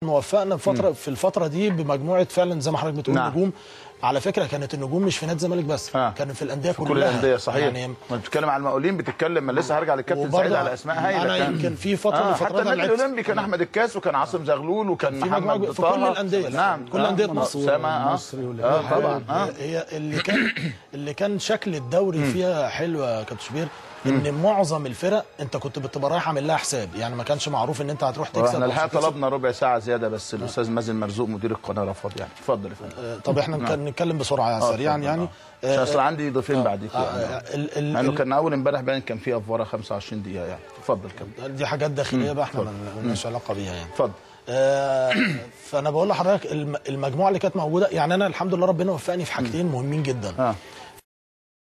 وفقنا في الفتره دي بمجموعه فعلا زي ما حضرتك بتقول نجوم. على فكره كانت النجوم مش في نادي الزمالك بس، كان في الانديه كلها، كل الانديه صحيح. يعني بتتكلم على المقاولين، بتتكلم لسه هرجع للكابتن سعيد على اسماء هايله. انا يمكن في فتره من حتى الفترات النادي الاولمبي كان احمد الكاس وكان عاصم زغلول وكان في محمد في كل الانديه. نعم كل انديه مصر طبعا. هي اللي كان شكل الدوري فيها حلو يا كابتن شوبير، ان معظم الفرق انت كنت بتبقى رايح عامل لها حساب، يعني ما كانش معروف ان انت هتروح تكسب. احنا الحقيقه طلبنا ربع ساعه زياده بس الاستاذ مازن مرزوق مدير القناه رفض يعني. اتفضل يا فندم. طب احنا نتكلم بسرعه سريعا يعني اصل عندي ضيفين بعديك مع انه كان اول امبارح باين كان في افوره 25 دقيقه يعني. اتفضل كمل. دي حاجات داخليه بقى احنا مالناش علاقه بيها يعني. اتفضل. فانا بقول لحضرتك المجموعه اللي كانت موجوده، يعني انا الحمد لله ربنا وفقني في حاجتين مهمين جدا.